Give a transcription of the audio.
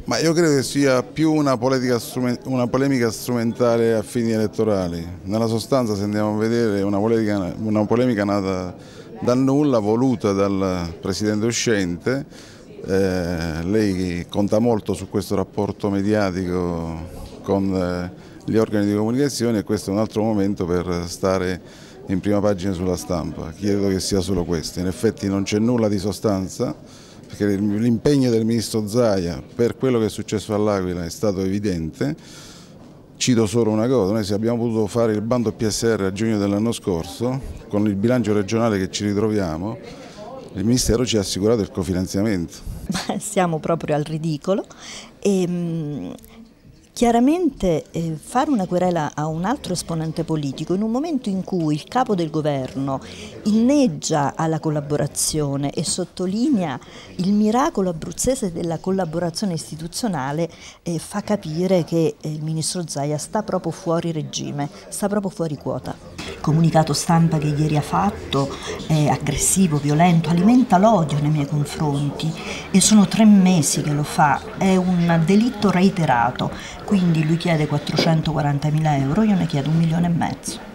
Ma io credo che sia più una polemica strumentale a fini elettorali. Nella sostanza, se andiamo a vedere, è una polemica nata dal nulla, voluta dal presidente uscente. Lei conta molto su questo rapporto mediatico con gli organi di comunicazione, e questo è un altro momento per stare in prima pagina sulla stampa. Credo che sia solo questo. In effetti non c'è nulla di sostanza, perché l'impegno del ministro Zaia per quello che è successo all'Aquila è stato evidente. Cito solo una cosa: noi, se abbiamo potuto fare il bando PSR a giugno dell'anno scorso, con il bilancio regionale che ci ritroviamo, il Ministero ci ha assicurato il cofinanziamento. Siamo proprio al ridicolo. Chiaramente fare una querela a un altro esponente politico in un momento in cui il capo del governo inneggia alla collaborazione e sottolinea il miracolo abruzzese della collaborazione istituzionale fa capire che il ministro Zaia sta proprio fuori regime, sta proprio fuori quota. Il comunicato stampa che ieri ha fatto è aggressivo, violento, alimenta l'odio nei miei confronti, e sono 3 mesi che lo fa, è un delitto reiterato. Quindi lui chiede 440.000 euro, io ne chiedo 1,5 milioni.